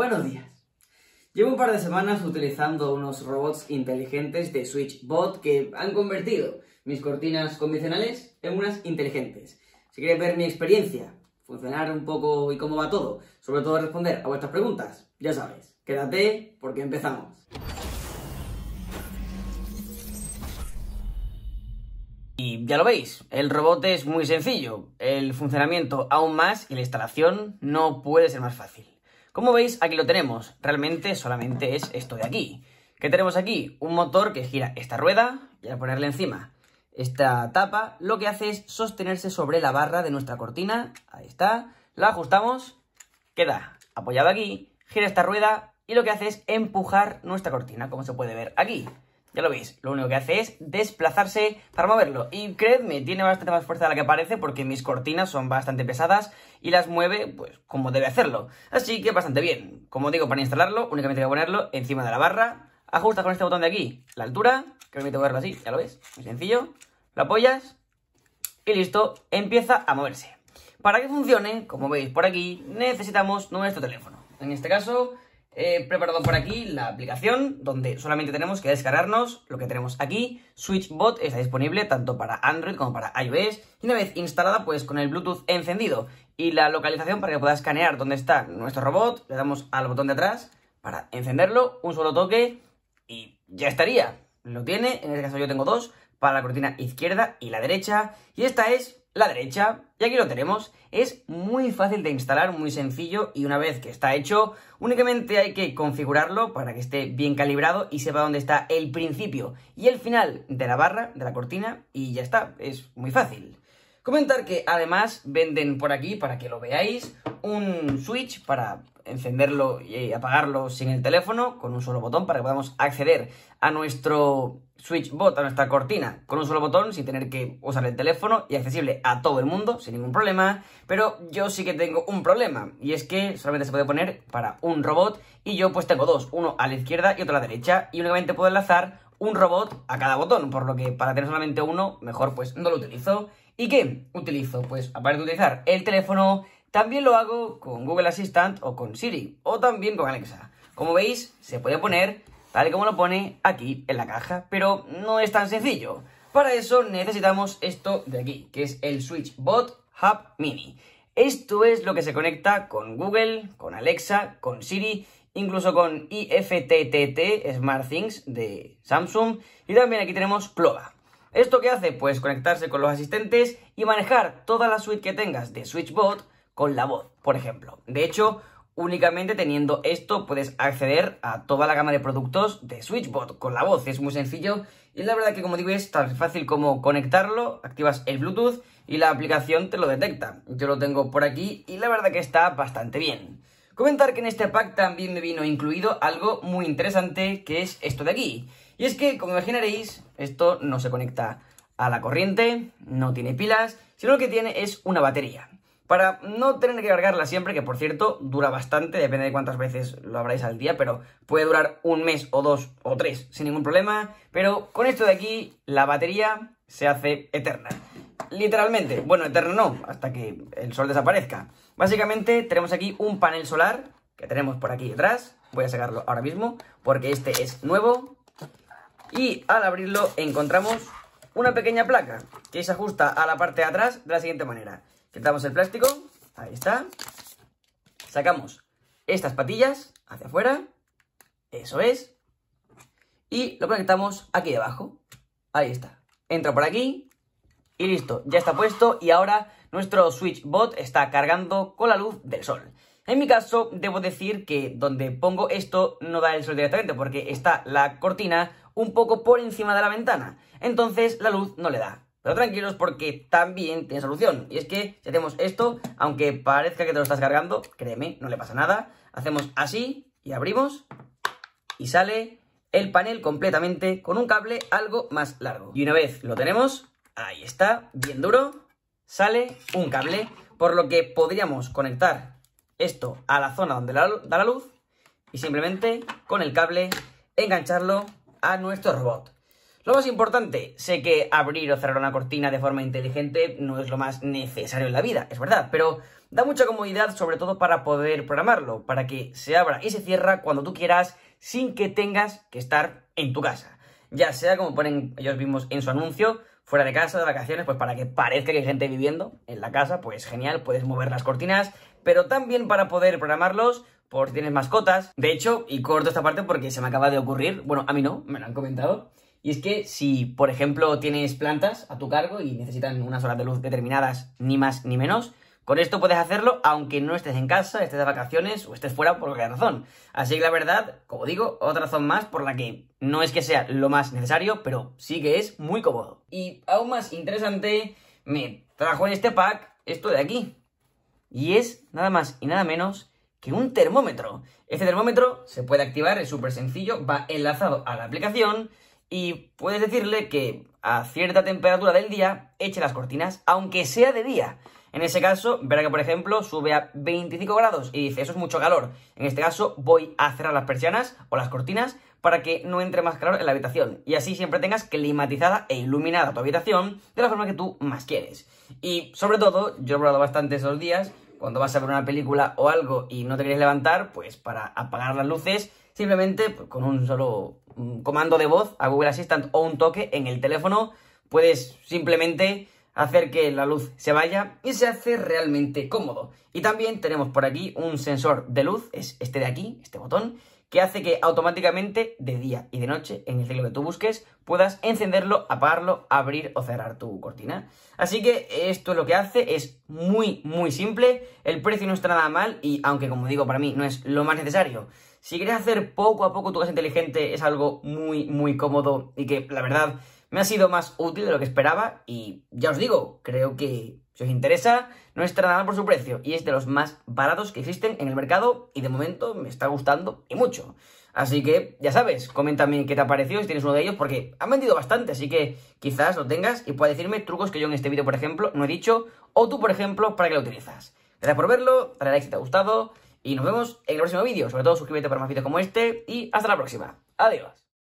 Buenos días. Llevo un par de semanas utilizando unos robots inteligentes de SwitchBot que han convertido mis cortinas convencionales en unas inteligentes. Si queréis ver mi experiencia, funcionar un poco y cómo va todo, sobre todo responder a vuestras preguntas, ya sabéis, quédate porque empezamos. Y ya lo veis, el robot es muy sencillo, el funcionamiento aún más y la instalación no puede ser más fácil. Como veis, aquí lo tenemos, realmente solamente es esto de aquí. ¿Qué tenemos aquí? Un motor que gira esta rueda y al ponerle encima esta tapa, lo que hace es sostenerse sobre la barra de nuestra cortina, ahí está, la ajustamos, queda apoyado aquí, gira esta rueda y lo que hace es empujar nuestra cortina, como se puede ver aquí. Ya lo veis, lo único que hace es desplazarse para moverlo. Y creedme, tiene bastante más fuerza de la que parece porque mis cortinas son bastante pesadas y las mueve, pues, como debe hacerlo. Así que bastante bien. Como digo, para instalarlo, únicamente hay que ponerlo encima de la barra. Ajustas con este botón de aquí la altura, que permite moverlo así, ya lo ves, muy sencillo. Lo apoyas y listo, empieza a moverse. Para que funcione, como veis por aquí, necesitamos nuestro teléfono. En este caso, he preparado por aquí la aplicación donde solamente tenemos que descargarnos lo que tenemos aquí. SwitchBot está disponible tanto para Android como para iOS. Y una vez instalada, pues con el Bluetooth encendido y la localización para que pueda escanear dónde está nuestro robot, le damos al botón de atrás para encenderlo, un solo toque y ya estaría. Lo tiene, en este caso yo tengo dos, para la cortina izquierda y la derecha. Y esta es la derecha, y aquí lo tenemos. Es muy fácil de instalar, muy sencillo, y una vez que está hecho, únicamente hay que configurarlo para que esté bien calibrado y sepa dónde está el principio y el final de la barra, de la cortina, y ya está, es muy fácil. Comentar que además venden por aquí, para que lo veáis, un switch para encenderlo y apagarlo sin el teléfono, con un solo botón, para que podamos acceder a nuestro SwitchBot, a nuestra cortina, con un solo botón, sin tener que usar el teléfono, y accesible a todo el mundo, sin ningún problema. Pero yo sí que tengo un problema, y es que solamente se puede poner para un robot, y yo pues tengo dos, uno a la izquierda y otro a la derecha, y únicamente puedo enlazar un robot a cada botón, por lo que para tener solamente uno, mejor pues no lo utilizo. ¿Y qué utilizo? Pues aparte de utilizar el teléfono, también lo hago con Google Assistant o con Siri, o también con Alexa. Como veis, se puede poner tal y como lo pone aquí en la caja, pero no es tan sencillo. Para eso necesitamos esto de aquí, que es el SwitchBot Hub Mini. Esto es lo que se conecta con Google, con Alexa, con Siri, incluso con IFTTT, SmartThings de Samsung, y también aquí tenemos Clova. ¿Esto qué hace? Pues conectarse con los asistentes y manejar toda la suite que tengas de SwitchBot con la voz, por ejemplo. De hecho, únicamente teniendo esto puedes acceder a toda la gama de productos de SwitchBot con la voz. Es muy sencillo y la verdad que, como digo, es tan fácil como conectarlo, activas el Bluetooth y la aplicación te lo detecta. Yo lo tengo por aquí y la verdad que está bastante bien. Comentar que en este pack también me vino incluido algo muy interesante, que es esto de aquí. Y es que, como imaginaréis, esto no se conecta a la corriente, no tiene pilas, sino lo que tiene es una batería. Para no tener que cargarla siempre, que por cierto dura bastante, depende de cuántas veces lo abráis al día, pero puede durar un mes o dos o tres sin ningún problema. Pero con esto de aquí, la batería se hace eterna. Literalmente, bueno, eterna no, hasta que el sol desaparezca. Básicamente tenemos aquí un panel solar que tenemos por aquí detrás. Voy a sacarlo ahora mismo porque este es nuevo. Y al abrirlo encontramos una pequeña placa que se ajusta a la parte de atrás de la siguiente manera. Quitamos el plástico, ahí está. Sacamos estas patillas hacia afuera, eso es. Y lo conectamos aquí debajo, ahí está. Entra por aquí y listo, ya está puesto y ahora nuestro SwitchBot está cargando con la luz del sol. En mi caso, debo decir que donde pongo esto no da el sol directamente porque está la cortina un poco por encima de la ventana. Entonces la luz no le da. Pero tranquilos porque también tiene solución. Y es que si hacemos esto, aunque parezca que te lo estás cargando, créeme, no le pasa nada. Hacemos así y abrimos y sale el panel completamente con un cable algo más largo. Y una vez lo tenemos, ahí está, bien duro, sale un cable, por lo que podríamos conectar esto a la zona donde da la luz y simplemente con el cable engancharlo a nuestro robot. Lo más importante, sé que abrir o cerrar una cortina de forma inteligente no es lo más necesario en la vida, es verdad, pero da mucha comodidad sobre todo para poder programarlo, para que se abra y se cierra cuando tú quieras sin que tengas que estar en tu casa. Ya sea como ponen ellos mismos en su anuncio, fuera de casa, de vacaciones, pues para que parezca que hay gente viviendo en la casa, pues genial, puedes mover las cortinas, pero también para poder programarlos por si tienes mascotas. De hecho, y corto esta parte porque se me acaba de ocurrir, bueno, a mí no, me lo han comentado, y es que si, por ejemplo, tienes plantas a tu cargo y necesitan unas horas de luz determinadas, ni más ni menos, con esto puedes hacerlo aunque no estés en casa, estés de vacaciones o estés fuera por cualquier razón. Así que la verdad, como digo, otra razón más por la que no es que sea lo más necesario, pero sí que es muy cómodo. Y aún más interesante, me trajo en este pack esto de aquí. Y es nada más y nada menos que un termómetro. Este termómetro se puede activar, es súper sencillo, va enlazado a la aplicación y puedes decirle que a cierta temperatura del día eche las cortinas, aunque sea de día. En ese caso, verá que, por ejemplo, sube a 25 grados y dice, eso es mucho calor. En este caso, voy a cerrar las persianas o las cortinas para que no entre más calor en la habitación. Y así siempre tengas climatizada e iluminada tu habitación de la forma que tú más quieres. Y, sobre todo, yo he probado bastante esos días, cuando vas a ver una película o algo y no te quieres levantar, pues para apagar las luces, simplemente pues, con un solo comando de voz a Google Assistant o un toque en el teléfono, puedes simplemente hacer que la luz se vaya y se hace realmente cómodo. Y también tenemos por aquí un sensor de luz, es este de aquí, este botón, que hace que automáticamente de día y de noche, en el ciclo que tú busques, puedas encenderlo, apagarlo, abrir o cerrar tu cortina. Así que esto es lo que hace, es muy simple, el precio no está nada mal y aunque como digo para mí no es lo más necesario, si quieres hacer poco a poco tu casa inteligente es algo muy cómodo y que la verdad me ha sido más útil de lo que esperaba y ya os digo, creo que si os interesa no está nada mal por su precio y es de los más baratos que existen en el mercado y de momento me está gustando y mucho. Así que ya sabes, coméntame qué te ha parecido si tienes uno de ellos porque han vendido bastante, así que quizás lo tengas y puedas decirme trucos que yo en este vídeo por ejemplo no he dicho o tú por ejemplo para qué lo utilizas. Gracias por verlo, dale like si te ha gustado y nos vemos en el próximo vídeo. Sobre todo suscríbete para más vídeos como este y hasta la próxima. Adiós.